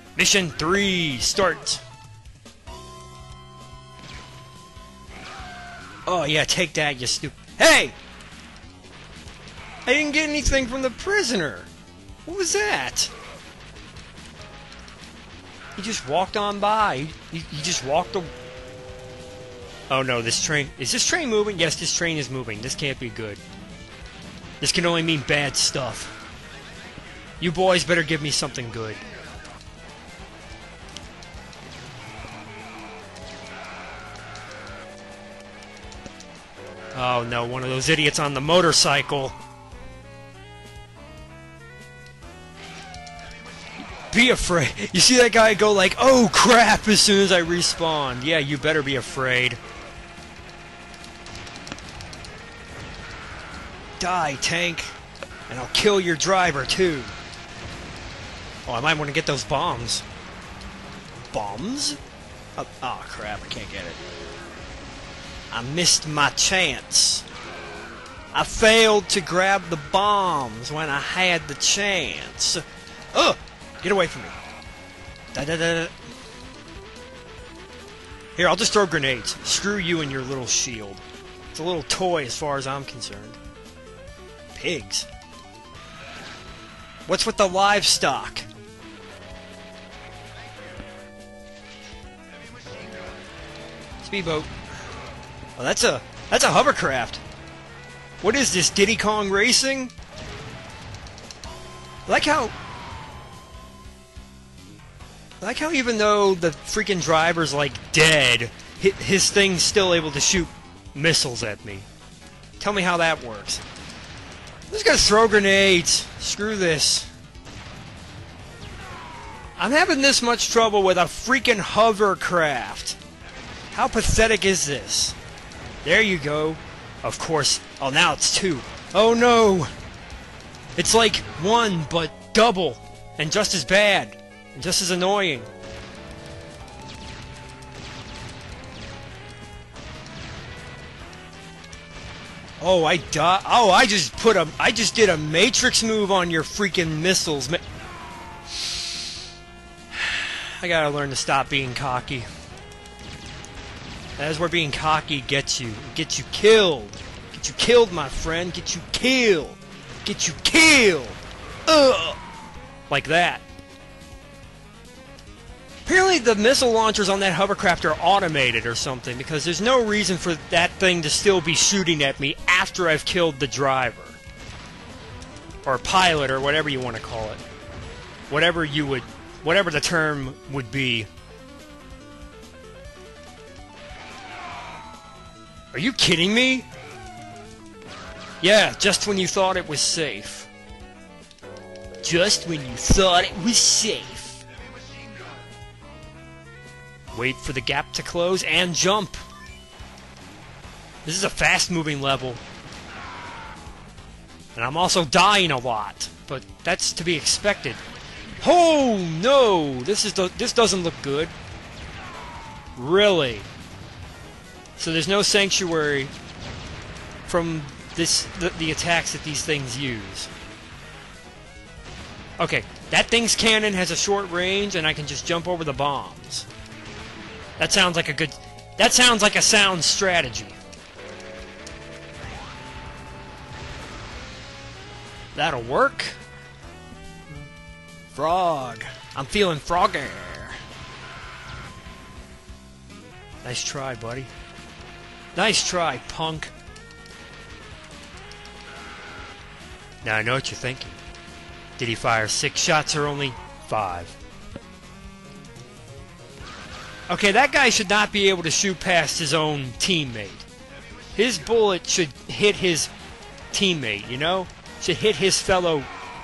Mission 3, start! Oh yeah, take that, you stupid... Hey! I didn't get anything from the prisoner! What was that? He just walked on by. He just walked... Oh no, this train... Is this train moving? Yes, this train is moving. This can't be good. This can only mean bad stuff. You boys better give me something good. Oh no, one of those idiots on the motorcycle. Be afraid. You see that guy go like, oh crap, as soon as I respawn. Yeah, you better be afraid. Die, tank. And I'll kill your driver, too. Oh, I might want to get those bombs. Bombs? Oh, crap, I can't get it. I missed my chance. I failed to grab the bombs when I had the chance. Ugh! Get away from me. Da-da-da-da. Here, I'll just throw grenades. Screw you and your little shield. It's a little toy as far as I'm concerned. Pigs. What's with the livestock? Speedboat. Oh, that's a hovercraft. What is this, Diddy Kong Racing? I like how even though the freaking driver's like dead, his thing's still able to shoot missiles at me. Tell me how that works. I'm just gonna throw grenades. Screw this. I'm having this much trouble with a freaking hovercraft. How pathetic is this? There you go. Of course. Oh, now it's 2. Oh no! It's like 1, but double. And just as bad. And just as annoying. Oh, I died. Oh, I just did a Matrix move on your freaking missiles. I gotta learn to stop being cocky. That is where being cocky gets you. It gets you killed. Get you killed, my friend. Get you killed. Get you killed. Ugh. Like that. Apparently the missile launchers on that hovercraft are automated or something, because there's no reason for that thing to still be shooting at me after I've killed the driver. Or pilot, or whatever you want to call it. Whatever the term would be. Are you kidding me? Yeah, just when you thought it was safe. Just when you thought it was safe. Wait for the gap to close and jump. This is a fast-moving level. And I'm also dying a lot, but that's to be expected. Oh no! This doesn't look good. Really? So there's no sanctuary from the attacks that these things use. Okay, that thing's cannon has a short range, and I can just jump over the bombs. That sounds like a sound strategy. That'll work. Frog. I'm feeling froggy. Nice try, buddy. Nice try, punk. Now I know what you're thinking. Did he fire 6 shots or only 5? Okay, that guy should not be able to shoot past his own teammate. His bullet should hit his teammate, you know? Should hit his fellow...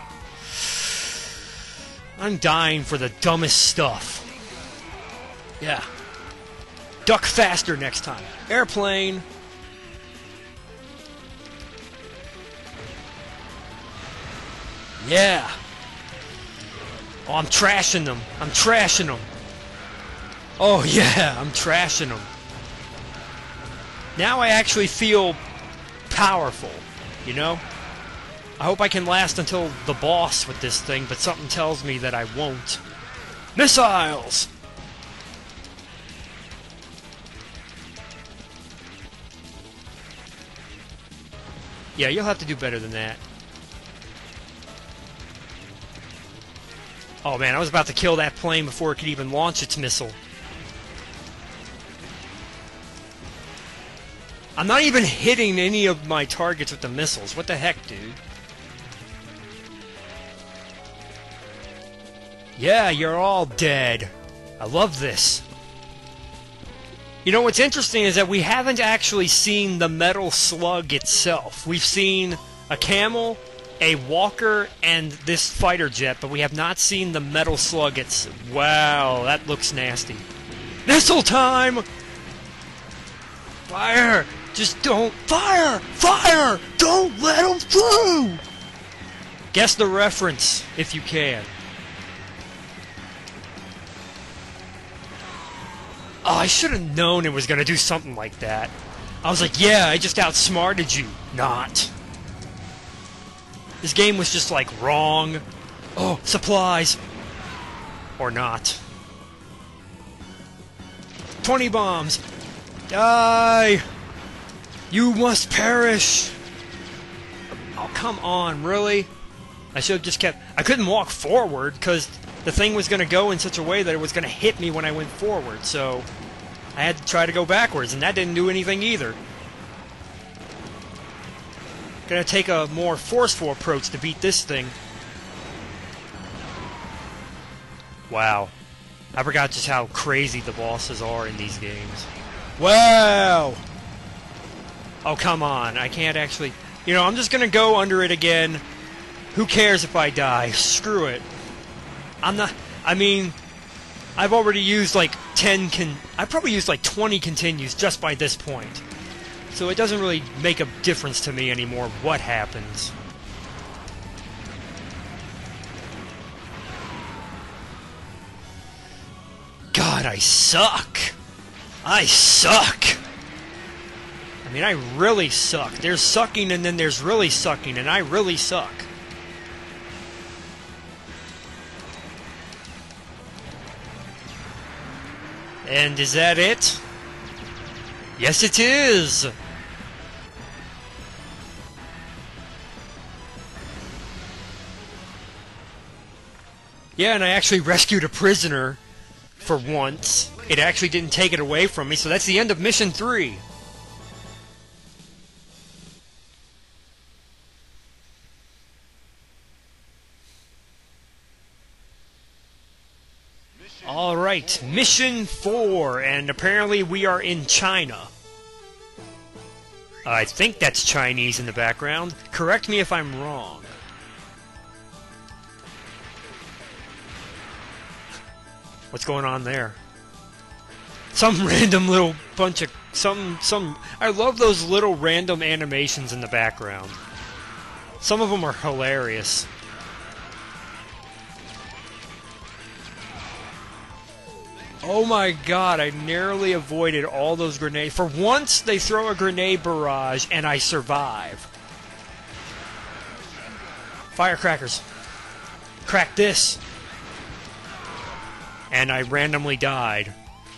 I'm dying for the dumbest stuff. Yeah. Duck faster next time. Airplane. Yeah. Oh, I'm trashing them. I'm trashing them. Oh yeah, I'm trashing them. Now I actually feel powerful, you know? I hope I can last until the boss with this thing, but something tells me that I won't. Missiles! Yeah, you'll have to do better than that. Oh man, I was about to kill that plane before it could even launch its missile. I'm not even hitting any of my targets with the missiles. What the heck, dude? Yeah, you're all dead. I love this. You know, what's interesting is that we haven't actually seen the Metal Slug itself. We've seen a camel, a walker, and this fighter jet, but we have not seen the Metal Slug itself. Wow, that looks nasty. Missile time! Fire! Just don't... Fire! Fire! Don't let them through! Guess the reference, if you can. Oh, I should have known it was going to do something like that. I was like, yeah, I just outsmarted you. Not. This game was just, like, wrong. Oh, supplies. Or not. 20 bombs. Die! You must perish! Oh, come on, really? I should have just kept... I couldn't walk forward, because the thing was going to go in such a way that it was going to hit me when I went forward, so... I had to try to go backwards, and that didn't do anything either. Gonna take a more forceful approach to beat this thing. Wow. I forgot just how crazy the bosses are in these games. Wow! Oh, come on. I can't actually... You know, I'm just gonna go under it again. Who cares if I die? Screw it. I'm not... I mean... I've already used like 10 I've probably used like 20 continues just by this point. So it doesn't really make a difference to me anymore what happens. God, I suck! I suck! I mean, I really suck. There's sucking and then there's really sucking, and I really suck. And is that it? Yes, it is! Yeah, and I actually rescued a prisoner for once. It actually didn't take it away from me, so that's the end of Mission 3. Alright, Mission 4, and apparently we are in China. I think that's Chinese in the background. Correct me if I'm wrong. What's going on there? Some random little bunch of... I love those little random animations in the background. Some of them are hilarious. Oh my god, I narrowly avoided all those grenades. For once, they throw a grenade barrage, and I survive. Firecrackers. Crack this. And I randomly died.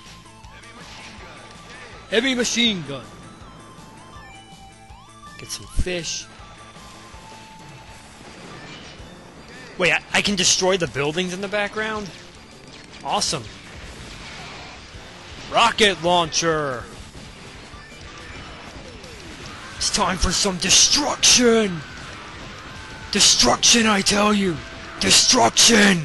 Heavy machine gun. Get some fish. Wait, I can destroy the buildings in the background? Awesome. Rocket launcher! It's time for some destruction! Destruction, I tell you! Destruction!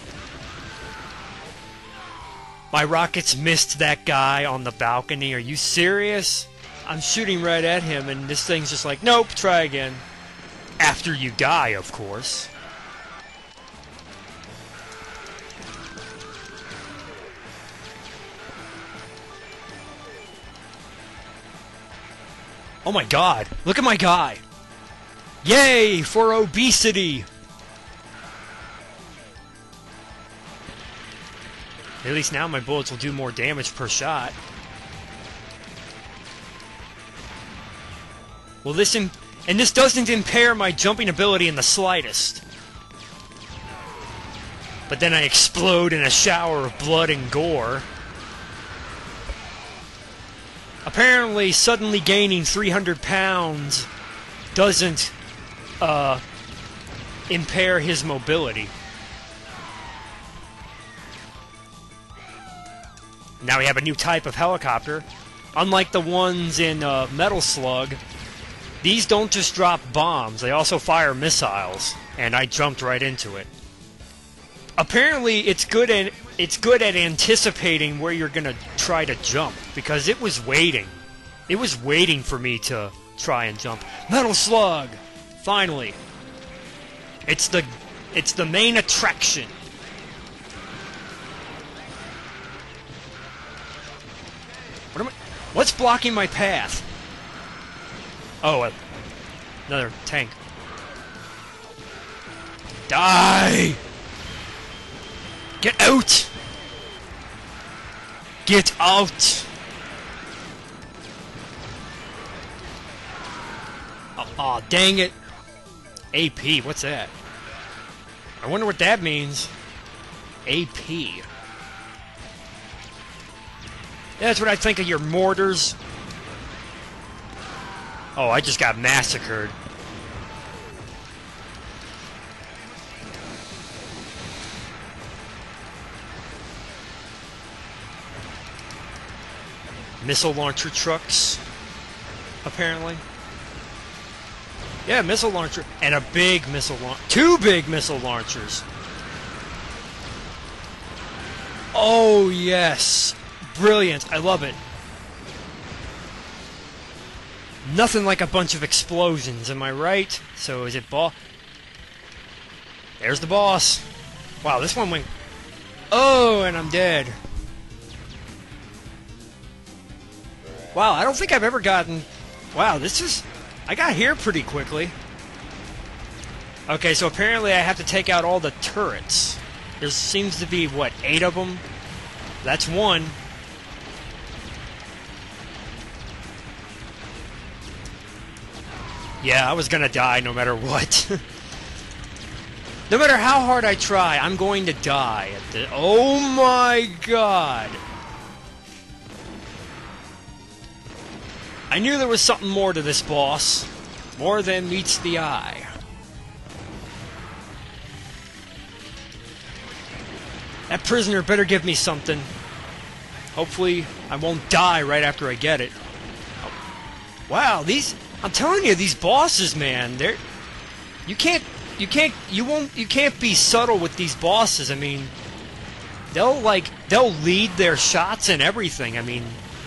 My rockets missed that guy on the balcony. Are you serious? I'm shooting right at him, and this thing's just like, nope, try again. After you die, of course. Oh my god, look at my guy! Yay, for obesity! At least now my bullets will do more damage per shot. Well, this doesn't impair my jumping ability in the slightest. But then I explode in a shower of blood and gore. Apparently, suddenly gaining 300 pounds doesn't impair his mobility. Now we have a new type of helicopter. Unlike the ones in Metal Slug, these don't just drop bombs, they also fire missiles, and I jumped right into it. Apparently, it's good at anticipating where you're gonna try to jump, because it was waiting. It was waiting for me to try and jump. Metal Slug! Finally. It's the main attraction. What's blocking my path? Oh, another tank. Die! Get out! Get out! Aw, dang it. AP, what's that? I wonder what that means. AP. That's what I think of your mortars. Oh, I just got massacred. Missile launcher trucks, apparently. Yeah, missile launcher. And a big missile launcher. 2 big missile launchers. Oh, yes. Brilliant. I love it. Nothing like a bunch of explosions, am I right? So is it boss? There's the boss. Wow, this one went... Oh, and I'm dead. Wow, I don't think I've ever gotten... Wow, this is... I got here pretty quickly. Okay, so apparently I have to take out all the turrets. There seems to be, what, 8 of them? That's one. Yeah, I was gonna die no matter what. No matter how hard I try, I'm going to die at the... Oh my god! I knew there was something more to this boss. More than meets the eye. That prisoner better give me something. Hopefully, I won't die right after I get it. Oh. Wow, these... I'm telling you, these bosses, man, they're... You can't be subtle with these bosses. I mean, they'll lead their shots and everything. I mean,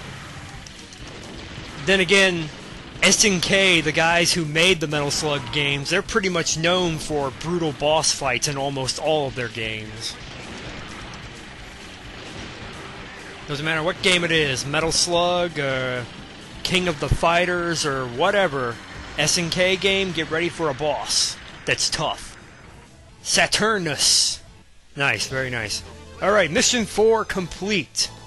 then again, SNK, the guys who made the Metal Slug games, they're pretty much known for brutal boss fights in almost all of their games. Doesn't matter what game it is, Metal Slug, King of the Fighters, or whatever, SNK game, get ready for a boss that's tough. Saturnus. Nice, very nice. Alright, mission 4 complete.